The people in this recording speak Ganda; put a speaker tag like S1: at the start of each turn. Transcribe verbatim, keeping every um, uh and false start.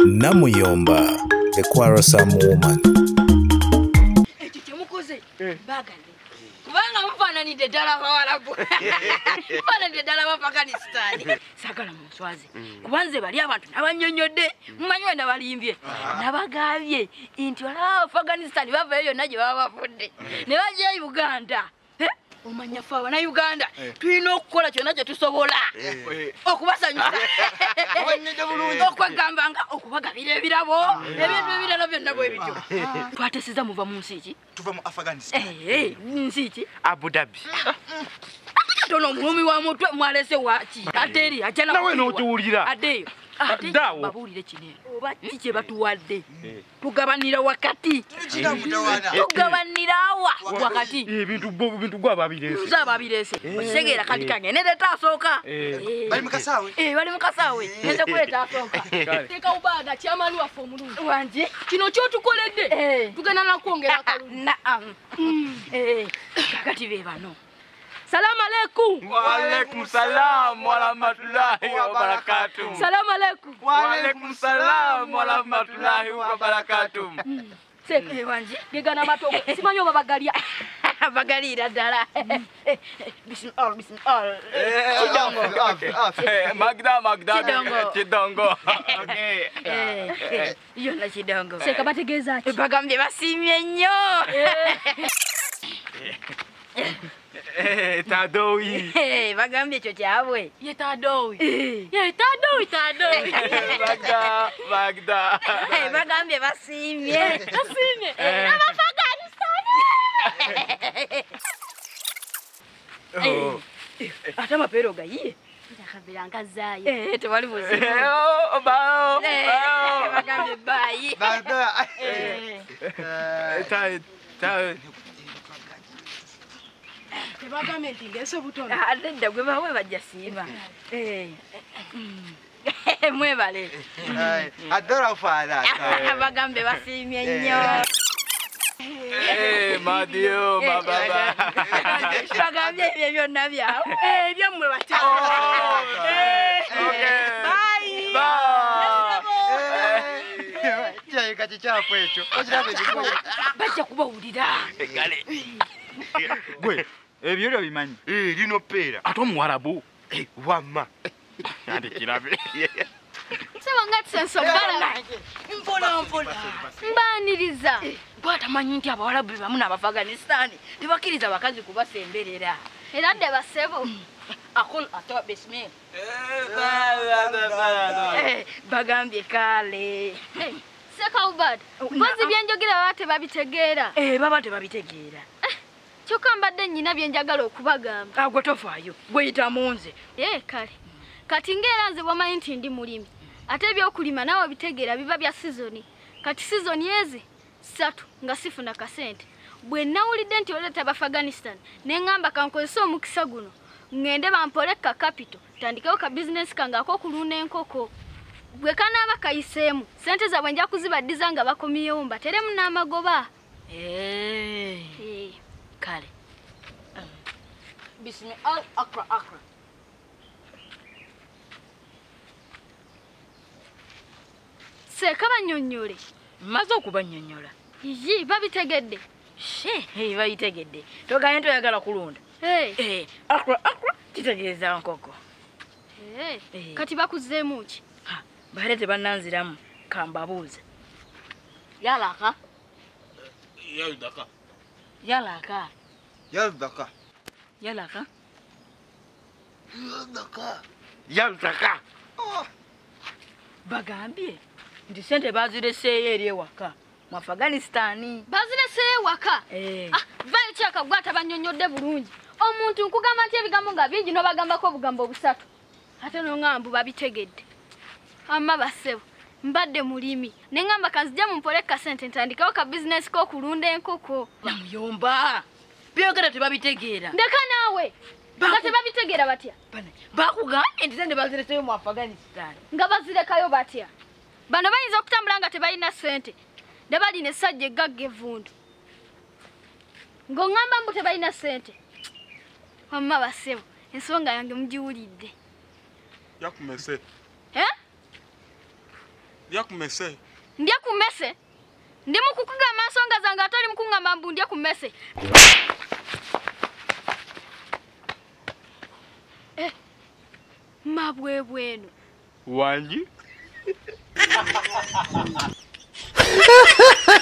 S1: Namuyomba, the quarrelsome woman.
S2: Kubanga mfana ni dedala bawalabu. Mfana dedala ba Afghanistan. Sakala muswazi. Kubanze bali abantu nabanyonyode. Mmanywe nabalimbye. Nabagavye inti wala Afghanistan bavayo naje babafudde. Ne baje Uganda. Omanya fawa na Uganda. Tulina okukola kyonna kye tusobola. Okubasanyusa. Okwegambanga okubagabira ebirabo. Ebintu ebirala byonna bwe bityo. Twatesiza muva mu nsi ki?
S3: Tuva mu Afghanistan.
S2: Eh, nsi ki?
S3: Abu Dhabi.
S2: Tono mulumi wa mutwe mwalese wachi. Ateri ajana.
S3: Nawe n'otuwulira.
S2: Adeyo.
S3: Dawo.
S2: Babulire kinene. Oba kike batuwadde. Tugabanira wakati. Tugabanira wa wakati.
S3: Ebintu bo bintu gwa babirese.
S2: Zaba birese. Segera kati kange ne deta asoka.
S3: Bali mukasawe.
S2: Eh, bali mukasawe. Nze kuleta asoka. Teka ubaga chamani wa formulu. Wanje. Kino kyo tukoledde. Tugana na kuongera kalulu. Naam. Eh, kakati bebano. Salamu alaikum.
S3: Wa alaikum salam wa rahmatullahi wa barakatuh.
S2: Salamu alaikum.
S3: Wa alaikum salam wa rahmatullahi wa barakatuh.
S2: Seke wanje gegana matoko. Simanyo babagalia. Bagalira dala. Bismillah bismillah. Chidongo.
S3: Magda Magda
S2: Chidongo.
S3: Chidongo.
S2: Okay. Eh. Iyo na chidongo.
S4: Seka bategeza ki?
S2: Bagambye basimye nnyo.
S3: Eh, tadowi.
S2: Eh, bagambye kyo kyabwe.
S4: Ye tadowi. Ye tadowi tadowi.
S3: Magda Magda.
S2: Eh, bagambye basimye.
S4: Basimye.
S2: N'Abafghanistan.
S3: Oh.
S2: Ata mapero gayiye.
S4: Ndakabira ngazayo.
S2: Eh, tewali buzibu.
S3: Oh, bao.
S2: Eh, bagambye bayi.
S3: Magda.
S2: Eh.
S3: Ta ta
S4: Tebagambye nti ngeso butono.
S2: Adda gwe bawe bajja siima. Eh. Mwebale.
S3: Adora fala.
S2: Bagambye basimye nnyo.
S3: Eh, Madio, mababa.
S2: Bagambye ebyo byonna byawe. Eh, byammwe bati.
S3: Eh, okay.
S2: Bye.
S3: Bye.
S5: Chai kati chapo echo. Ochirabe bigwe.
S2: Bajja kubawulira.
S3: Gale.
S5: Gwe, ebyo lyo bimanyi.
S3: Eh, lino pera.
S5: Ate omuwarabu.
S3: Eh, wamma.
S5: Ate kirabe.
S4: Sebo ngati sensogala.
S2: Mpola mpola.
S4: Mbaniriza.
S2: Bwatamanyi nti abawalabu bamu n'Abafghanistan tebakkiriza abakazi kubasemberera.
S4: Era dde basebo.
S2: Akol ato bismillah. Eh, bagambye kale.
S4: Seka ubad. Mpozi byenjogera bate babitegeera.
S2: Eh, baba tebabitegeera.
S4: Kyokka mbadde nnyina byenjagala okubagamba.
S2: Agwe tofaayo. Gwe yita munze.
S4: Eh kale. Kati ng'era nze bwamanyi nti ndi mulimi. Ate ebyokulima nawe bitegeera biba bya sizoni. Kati sizoni ezi ssatu nga sifuna kasente. Bwe nawulidde nti oleeta Afghanistan ne ngamba kankozesa omukisa guno ngende bampole ka capital tandikewo ka business kange ak'okulunda enkoko. Bwe kanaaba kayiseemu sente zaabwe nja kuzibaddiza nga bakomyewo mbateremu n'amagoba.
S2: Eh.
S4: Eh.
S2: Kale. Bismillah akra akra.
S4: Seka bannyonnyole.
S2: Maze okubannyonnyola.
S4: Yi babitegedde.
S2: She, hey bayitegedde. Toganye toyagala kulunda.
S4: Eh.
S2: Eh, akra akra kitegeeza nkoko.
S4: Eh.
S2: Eh.
S4: Kati bakuzeemu ki?
S2: Ha, baale tebannanziramu kambabuuze. Yalaka.
S3: Yaldaka.
S2: Yalaka.
S3: Yaldaka.
S2: Yalaka.
S3: Yaldaka. Yaldaka.
S2: Bagambye nti sente bazireseeyo eri ewaka mu Afghanistan.
S4: Bazireseeyo waka.
S2: Eh.
S4: Ah, vayo kyaka gwata bannyonnyodde bulungi. Omuntu nkugamba nti ebigambo nga bingi n'obagambako obugambo busatu. Ate n'ongamba babitegedde. Amma basebo. Mbadde mulimi. Ne ngamba kanzija mumpole ka sente ntandikawo ka business ko kulunda enkoko.
S2: Namuyomba. Byogera tebabitegeera.
S4: Ndeka naawe. Nga tebabitegeera batya?
S2: Bane, bakugambye nti sente bazireseeyo mu Afghanistan.
S4: Nga bazirekayo batya? Bano bayinza okutambula nga tebalina sente. Ne balina essajja eggagga evundu. Ng'ongamba mbu tebalina sente. Wamma basebo. Ensonga yange mugiwulidde.
S3: Yakumese.
S4: Eh?
S6: Ndya kumese.
S4: Ndya kumese? Ndi mukukugamba nsonga zange atali mukungamba mbu ndya kumese. Eh. Mabwe bwenu.
S5: Wanji?